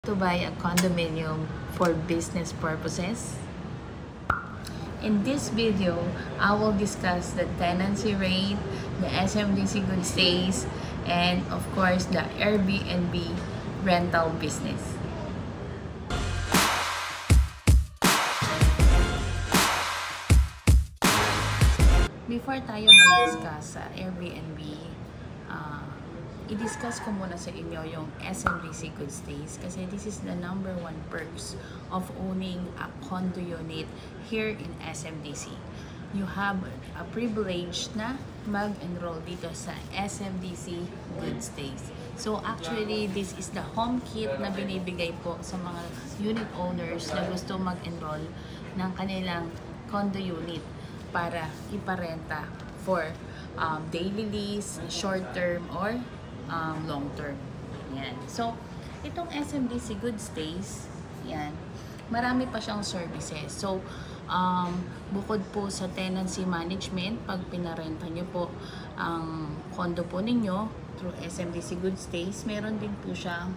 To buy a condominium for business purposes? In this video, I will discuss the tenancy rate, the SMDC good stays, and of course the Airbnb rental business. Before tayo mag-discuss sa Airbnb, i-discuss ko muna sa inyo yung SMDC Good Stays kasi this is the number one perks of owning a condo unit here in SMDC. You have a privilege na mag-enroll dito sa SMDC Good Stays. So actually, this is the home kit na binibigay po sa mga unit owners na gusto mag-enroll ng kanilang condo unit para iparenta for daily lease, short term, or long term. Yan. So, itong SMDC Good Stays, yan, marami pa siyang services. So, bukod po sa tenancy management, pag pinarenta nyo po ang condo po ninyo through SMDC Good Stays, meron din po siyang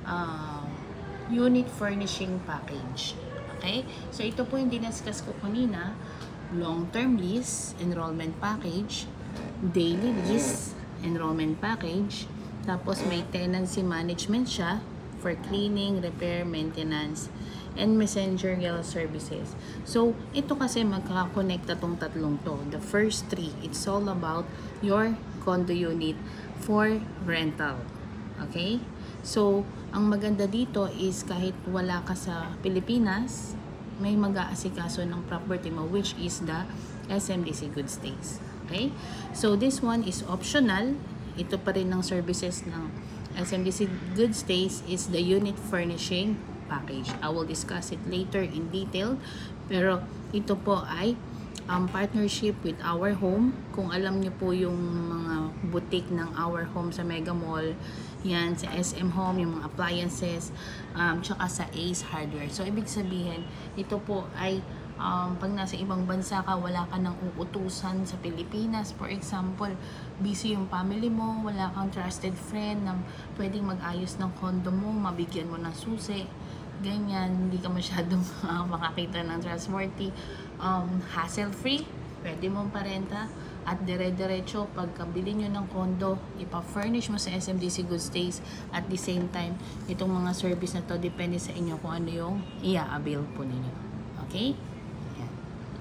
unit furnishing package. Okay? So, ito po yung diniscuss ko kanina, long-term lease, enrollment package, daily lease, enrollment package, tapos may tenancy management siya for cleaning, repair, maintenance, and messenger services. So, ito kasi magkakakonekta tong tatlong to. The first three, it's all about your condo unit for rental. Okay? So, ang maganda dito is kahit wala ka sa Pilipinas, may mag-aasikaso ng property mo, which is the SMDC Good Stays. Okay? So, this one is optional. Ito pa rin ng services ng SMDC Good Stays is the unit furnishing package. I will discuss it later in detail. Pero, ito po ay partnership with Our Home. Kung alam niyo po yung mga boutique ng Our Home sa Mega Mall, yan, sa SM Home, yung mga appliances, tsaka sa Ace Hardware. So, ibig sabihin, ito po ay pag nasa ibang bansa ka, wala ka nang uutusan sa Pilipinas. For example, busy yung family mo, wala kang trusted friend na pwedeng mag-ayos ng condo mo, mabigyan mo ng susi, ganyan, hindi ka masyadong makakita ng trustworthy, hassle-free, pwede mong parenta, at dire-diretso, pagkabili nyo ng condo, ipa-furnish mo sa SMDC Good Stays, at the same time, itong mga service na to, depende sa inyo kung ano yung i-avail po ninyo. Okay? Yan.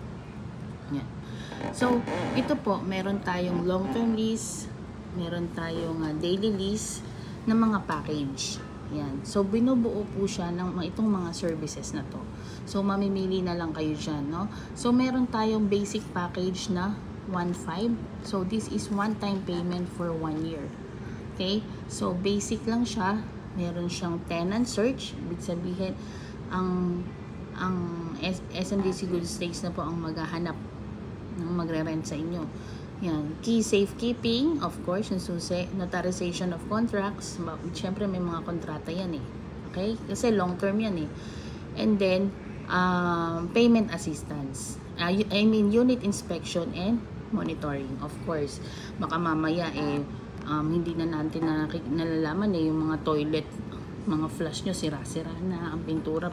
Yan. So, ito po, meron tayong long-term lease, meron tayong daily lease na mga package. Yan. So, binubuo po siya ng itong mga services na to. So, mamimili na lang kayo dyan, no? So, meron tayong basic package na 1.5. So, this is one-time payment for 1 year. Okay? So, basic lang siya. Meron siyang tenant search. Ibig sabihin, ang SMDC Good Stays na po ang maghahanap ng magre-rent sa inyo. Yan. Key safekeeping, of course, yung susi, notarization of contracts. Siyempre, may mga kontrata yan eh. Okay? Kasi long-term yan eh. And then, payment assistance. I mean, unit inspection and monitoring. Of course, baka mamaya hindi na natin nalalaman yung mga toilet, mga flush nyo, sira-sira na, ang pintura,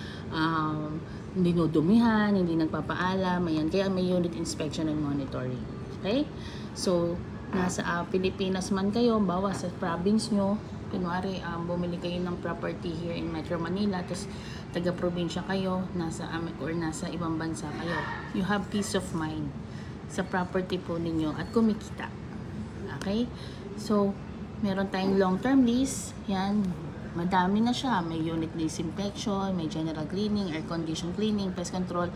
dinudumihan, hindi nagpapaalam, ayan. Kaya may unit inspection and monitoring. Okay? So, nasa Pilipinas man kayo, bawa sa province nyo, kunwari, bumili kayo ng property here in Metro Manila, tapos taga-probinsya kayo, nasa ibang bansa kayo. You have peace of mind sa property po ninyo at kumikita. Okay? So, meron tayong long-term lease. Yan. Madami na siya. May unit disinfection, may general cleaning, air condition cleaning, pest control.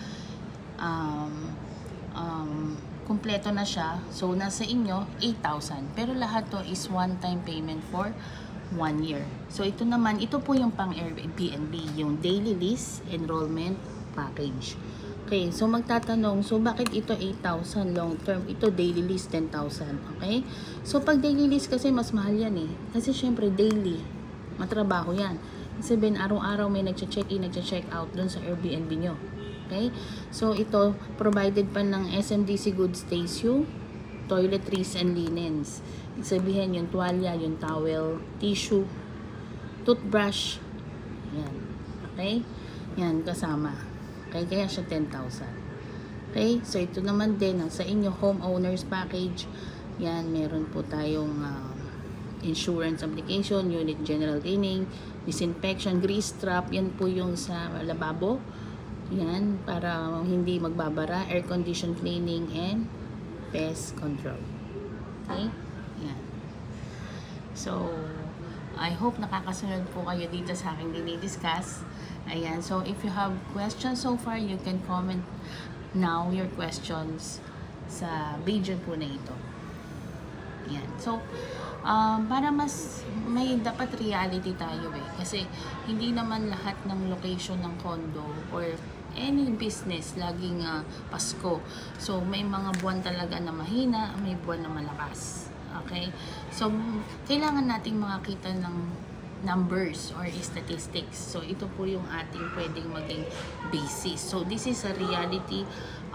Kumpleto na siya. So, nasa inyo, 8,000. Pero lahat to is one-time payment for 1 year. So, ito naman, ito po yung pang Airbnb, yung daily lease enrollment package. Okay, so magtatanong, so bakit ito 8,000 long term? Ito daily lease 10,000, okay? So pag daily lease kasi mas mahal yan eh. Kasi syempre daily, matrabaho yan. Sabihin, araw-araw may nagche-check-in, nagche-check out dun sa Airbnb nyo. Okay? So ito, provided pa ng SMDC Good Stays yung toiletries and linens. Sabihin yung tuwalya, yung towel, tissue, toothbrush, Yan. Okay? Yan, kasama. Okay, kaya siya 10,000. Okay? So, ito naman din, ang sa inyo, homeowners package. Yan, meron po tayong insurance application, unit general cleaning, disinfection, grease trap. Yan po yung sa lababo. Yan, para hindi magbabara, air condition cleaning, and pest control. Okay? Yan. So, I hope nakakasunod po kayo dito sa aking dinidiscuss. Ayan. So, if you have questions so far, you can comment now your questions sa video po na ito. Ayan. So, para mas may dapat reality tayo kasi hindi naman lahat ng location ng condo or any business laging Pasko. So, may mga buwan talaga na mahina, may buwan na malakas. Okay? So, kailangan nating makakita ng numbers or statistics. So, ito po yung ating pwedeng maging basis. So, this is a reality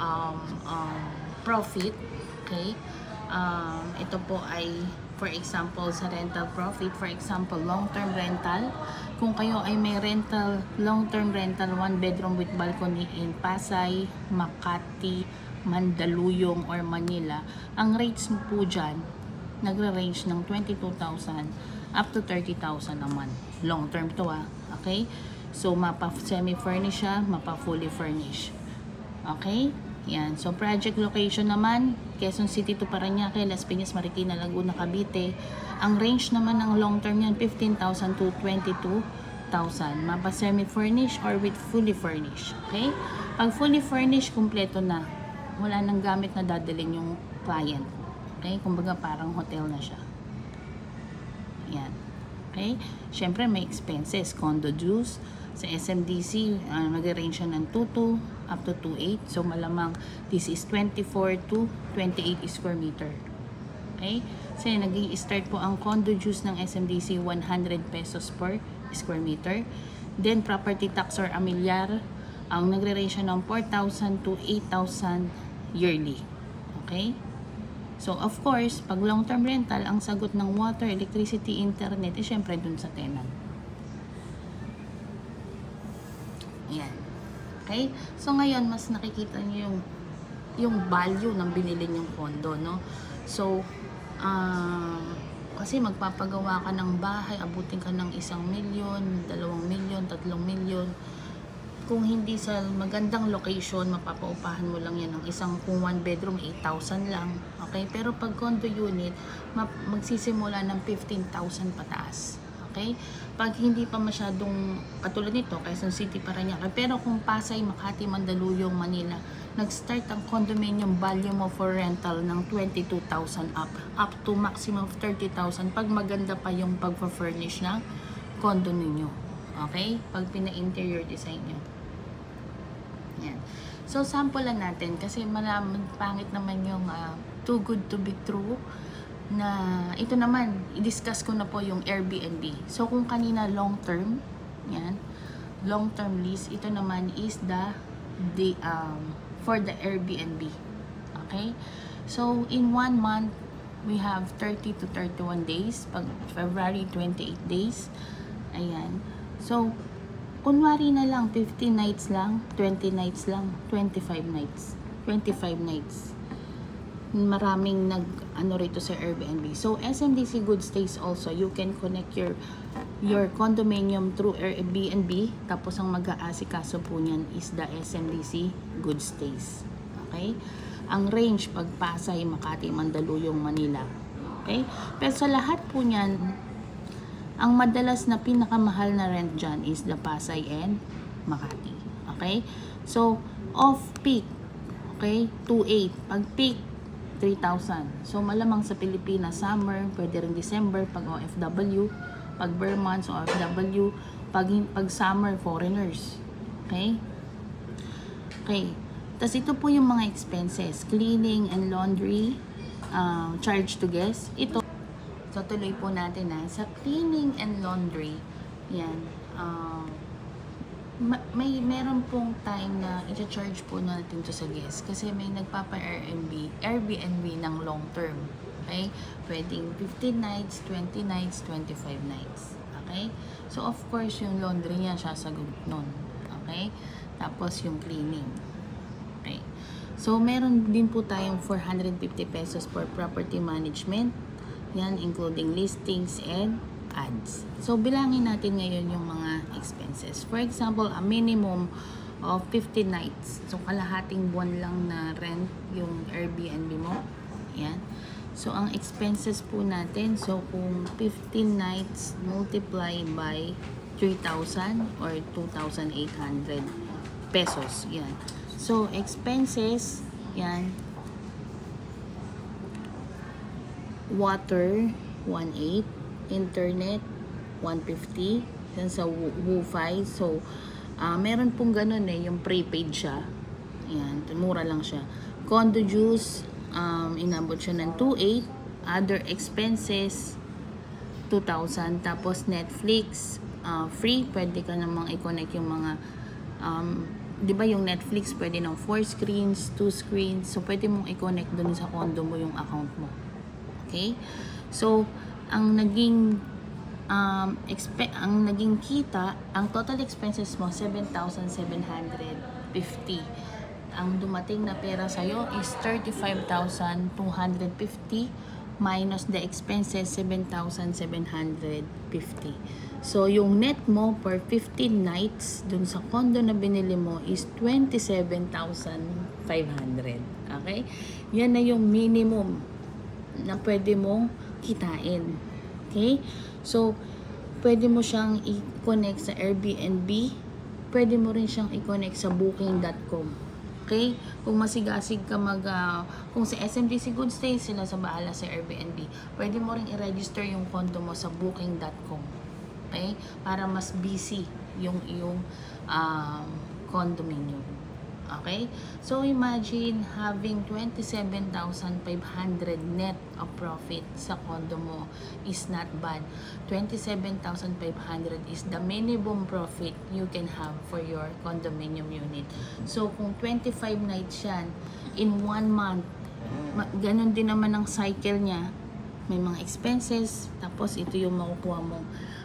profit. Okay? Ito po ay, for example, sa rental profit. For example, long-term rental. Kung kayo ay may rental, long-term rental, 1 bedroom with balcony in Pasay, Makati, Mandaluyong, or Manila, ang rates po dyan, nagre-range ng 22,000 up to 30,000 a month. Long term to okay? So, mapa semi-furnish siya, mapa fully furnish. Okay? Yan. So, project location naman, Quezon City to Parañaque, Las Piñas, Marikina, Laguna, Cavite. Ang range naman ng long term yan, 15,000 to 22,000. Mapa semi-furnish or with fully furnish. Okay? Pag fully furnish, kumpleto na. Wala nang gamit na dadalhin yung client. Okay? Kumbaga parang hotel na siya. Yan. Okay? Siyempre may expenses. Condo dues. Sa SMDC, nag-range siya ng 22 up to 28. So malamang this is 24 to 28 square meter. Okay? So nag-i-start po ang condo dues ng SMDC 100 pesos per square meter. Then property tax or amilyar, ang nagre-range siya ng 4,000 to 8,000 yearly. Okay? So, of course, pag long-term rental, ang sagot ng water, electricity, internet, syempre dun sa tenant. Ayan. Okay? So, ngayon, mas nakikita niyo yung value ng binili niyong condo, no? So, kasi magpapagawa ka ng bahay, abutin ka ng 1 milyon, 2 milyon, 3 milyon. Kung hindi sa magandang location, mapapaupahan mo lang yan ng kung 1 bedroom, 8,000 lang. Okay? Pero pag condo unit, magsisimula ng 15,000 pataas. Okay? Pag hindi pa masyadong katulad nito, Quezon City, Parañaque. Pero kung Pasay, Makati, Mandaluyong, Manila, nag-start ang condominium value mo for rental ng 22,000 up to maximum of 30,000 pag maganda pa yung pag-furnish ng condo ninyo. Okay? Pag pina-interior design nyo. Yan. So, sample lang natin kasi pangit naman yung too good to be true na ito naman, i-discuss ko na po yung Airbnb. So, kung kanina long term, yan, long term lease, ito naman is for the Airbnb. Okay? So, in 1 month, we have 30 to 31 days. Pag February, 28 days. Ayan. So, kunwari na lang, 15 nights lang, 20 nights lang, 25 nights. 25 nights. Maraming rito sa Airbnb. So, SMDC Good Stays also, you can connect your condominium through Airbnb. Tapos, ang mag-aasikaso po niyan is the SMDC Good Stays. Okay? Ang range, pag Pasay, Makati, Mandaluyong, Manila. Okay? Pero sa lahat po niyan, ang madalas na pinakamahal na rent dyan is the Pasay and Makati. Okay? So, off-peak, okay, 2,800. Pag peak, 3,000. So, malamang sa Pilipinas, summer, pwede rin December, pag OFW, pag bare months, OFW, pag summer, foreigners. Okay? Okay. Tapos, ito po yung mga expenses. Cleaning and laundry, charge to guests. Ito, so, tuloy po natin sa cleaning and laundry. Yan. Meron pong time na i-charge po natin to sa guest. Kasi may Airbnb ng long term. Okay? Pwedeng 15 nights, 20 nights, 25 nights. Okay? So, of course, yung laundry niya, sasagot nun. Okay? Tapos, yung cleaning. Okay? So, meron din po tayong 450 pesos for property management. Yan, including listings and ads. So, bilangin natin ngayon yung mga expenses. For example, a minimum of 50 nights. So, kalahating buwan lang na rent yung Airbnb mo. Yan. So, ang expenses po natin, so kung 15 nights multiply by 3,000 or 2,800 pesos. Yan. So, expenses, yan. Water, 1,800. Internet, 150. Yan sa Wi-Fi. So, meron pong ganun yung prepaid siya. Yan. Mura lang siya. Condo dues, inabot siya ng 2,800. Other expenses, 2,000. Tapos Netflix, free. Pwede ka namang i-connect yung mga, di ba yung Netflix, pwede ng 4 screens, 2 screens. So, pwede mong i-connect dun sa condo mo yung account mo. Okay? So, ang naging kita, ang total expenses mo, 7,750. Ang dumating na pera sa'yo is 35,250 minus the expenses, 7,750. So, yung net mo per 15 nights dun sa condo na binili mo is 27,500. Okay? Yan na yung minimum na pwede mong kitain. Okay? So, pwede mo siyang i-connect sa Airbnb. Pwede mo rin siyang i-connect sa booking.com. Okay? Kung masigasig ka kung sa SMDC Good Stay, sila sa bahala sa Airbnb. Pwede mo rin i-register yung condo mo sa booking.com. Okay? Para mas busy yung iyong condominium. Okay? So, imagine having 27,500 net of profit sa condo mo is not bad. 27,500 is the minimum profit you can have for your condominium unit. So, kung 25 nights yan, in 1 month, ganun din naman ang cycle niya. May mga expenses, tapos ito yung makukuha mong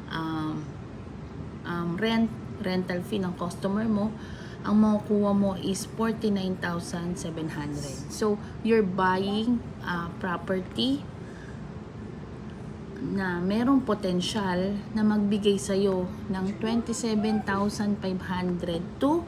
rental fee ng customer mo. Ang makukuha mo is 49,700. So, you're buying property na merong potential na magbigay sa'yo ng 27,500 to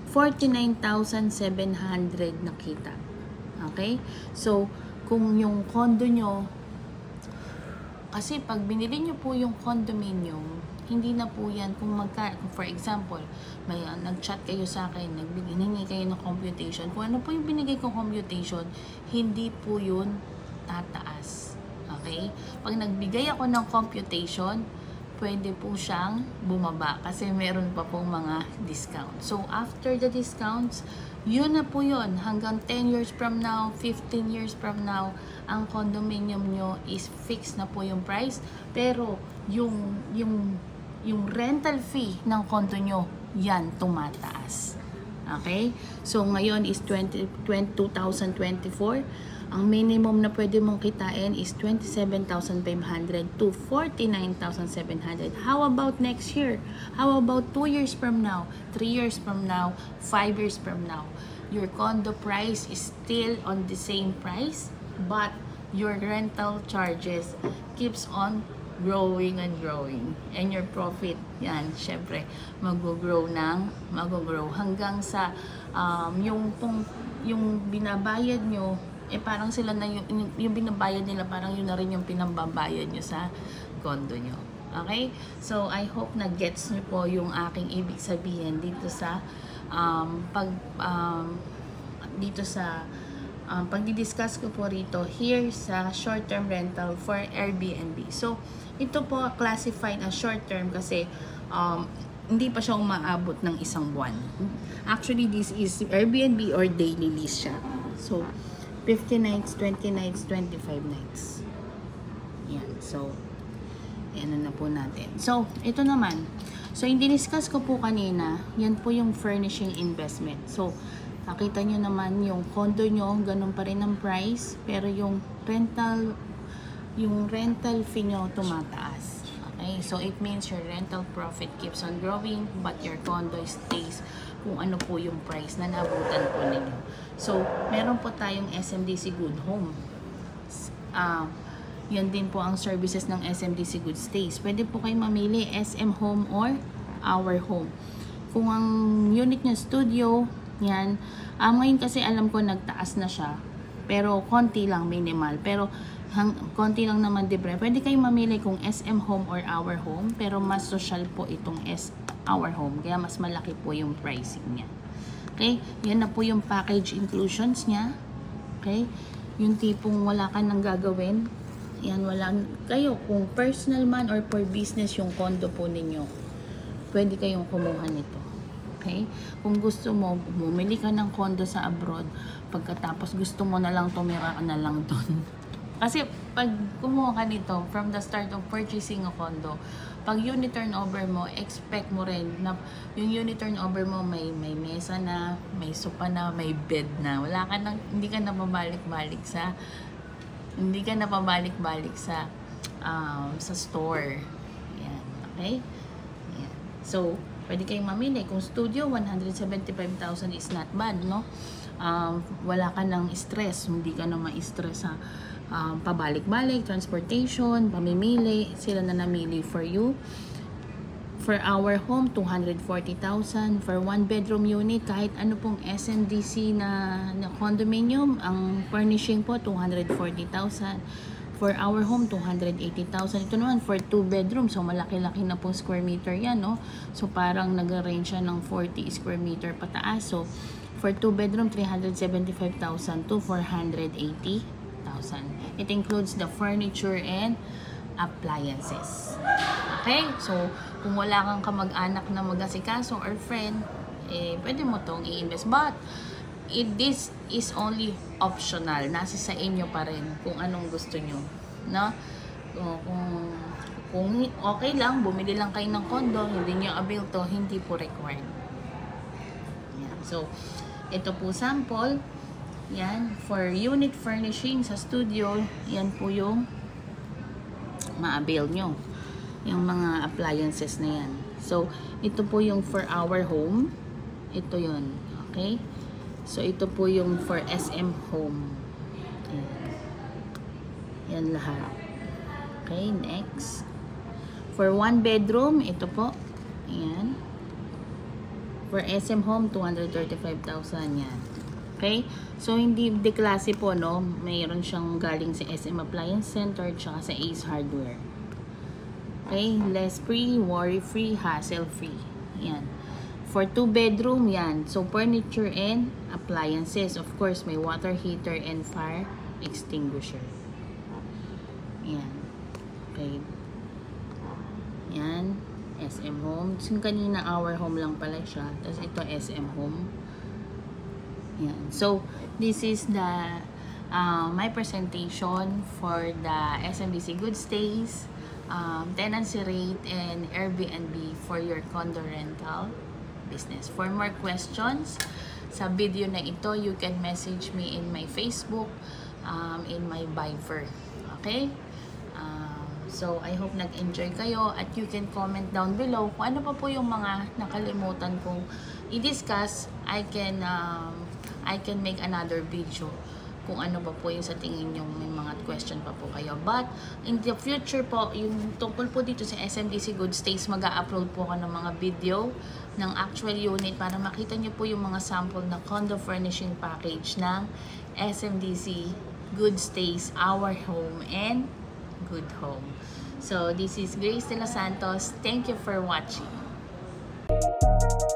49,700 na kita. Okay? So, kung yung condo nyo, kasi pag binili nyo po yung condominium, hindi na po yan kung for example, may nag-chat kayo sa akin, hingi kayo ng computation. Kung ano po yung binigay kong computation, hindi po yun tataas. Okay? Pag nagbigay ako ng computation, pwede po siyang bumaba kasi meron pa pong mga discount. So, after the discounts, yun na po yun. Hanggang 10 years from now, 15 years from now, ang condominium nyo is fixed na po yung price. Pero, yung rental fee ng condo nyo, yan tumataas. Okay? So, ngayon is 2024. Ang minimum na pwede mong kitain is 27,500 to 49,700. How about next year? How about 2 years from now? 3 years from now? 5 years from now? Your condo price is still on the same price, but your rental charges keeps on growing and growing. And your profit, yan, syempre, mag-grow hanggang sa yung binabayad nyo, parang sila na yung binabayad nila, parang yun na rin yung pinambabayad nyo sa condo nyo. Okay? So, I hope na gets nyo po yung aking ibig sabihin dito sa pagdi-discuss ko po rito here sa short-term rental for Airbnb. So, ito po classified as short-term kasi hindi pa siya umaabot ng 1 buwan. Actually, this is Airbnb or daily lease siya. So, 50 nights, 20 nights, 25 nights. Yan. So, yan na po natin. So, ito naman. So, yung diniscuss ko po kanina, yan po yung furnishing investment. So, nakita nyo naman yung condo nyo, ganun pa rin ang price, pero yung rental fee nyo tumataas. Okay, so it means your rental profit keeps on growing but your condo stays kung ano po yung price na nabutan po ninyo. So, meron po tayong SMDC Good Home. Yan din po ang services ng SMDC Good Stays. Pwede po kayo mamili SM Home or Our Home. Kung ang unit nyo studio, yan. Ngayon kasi alam ko nagtaas na siya. Pero konti lang, minimal. Pero konti lang naman libre. Pwede kayong mamili kung SM Home or Our Home. Pero mas social po itong Our Home. Kaya mas malaki po yung pricing niya. Okay? Yan na po yung package inclusions niya. Okay? Yung tipong wala ka nang gagawin. Yan, wala kayo. Kung personal man or for business yung condo po ninyo, pwede kayong kumuha nito. Okay? Kung gusto mo, bumili ka ng condo sa abroad, pagkatapos gusto mo na lang tumira ka na lang doon. Kasi pag kumuha ka nito, from the start of purchasing a condo, pag unit turnover mo, expect mo rin na yung unit turnover mo may mesa na, may sofa na, may bed na. Wala ka nang, hindi ka na pabalik-balik sa store. Yan, okay? Yan. So, pwede kayong mamili. Kung studio, 175,000 is not bad, no? Wala ka ng stress, hindi ka na ma-stress sa pabalik-balik, transportation, pamimili, sila na namili for you. For Our Home, 240,000. For 1-bedroom unit, kahit ano pong SMDC na condominium, ang furnishing po, 240,000. For Our Home, 280,000. Ito naman, for 2-bedroom, so malaki-laki na pong square meter yan, no? So, parang nag-range siya ng 40 square meter pataas. So, for 2-bedroom, 375,000 to 480,000. It includes the furniture and appliances. Okay? So, kung wala kang kamag-anak na mag-asikaso or friend, pwede mo tong i-invest. But, this is only optional. Nasa sa inyo pa rin kung anong gusto nyo. No? Kung okay lang, bumili lang kayo ng condo, hindi nyo avail to, hindi po required. Yan. So, ito po sample. Yan. For unit furnishing sa studio, yan po yung ma-avail nyo. Yung mga appliances na yan. So, ito po yung for Our Home. Ito yun. Okay? So, ito po yung for SM Home. Ayan. Yan lahat. Okay, next. For 1-bedroom, ito po. Ayan. For SM Home, 235,000 yan. Okay? So, hindi deklase po, no? Mayroon siyang galing sa SM Appliance Center tsaka sa Ace Hardware. Okay? Less free, worry-free, hassle-free. Yan. For 2-bedroom, yan. So, furniture and appliances. Of course, may water heater and fire extinguisher. Yan. Okay. Yan. SM Home. So, kanina Our Home lang pala siya. Tapos ito SM Home. Yan. So, this is the my presentation for the SMDC Good Stays, tenancy rate, and Airbnb for your condo rental business. For more questions sa video na ito, you can message me in my Facebook, in my Viber. Okay? So, I hope nag-enjoy kayo at you can comment down below kung ano pa po yung mga nakalimutan kong i-discuss. I can make another video kung ano ba po yung sa tingin yung may mga question pa po kayo. But, in the future po, yung tungkol po dito sa SMDC Good Stays, mag-a-upload po ako ng mga video ng actual unit para makita nyo po yung mga sample na condo furnishing package ng SMDC Good Stays, Our Home, and Good Home. So, this is Grace De Los Santos. Thank you for watching.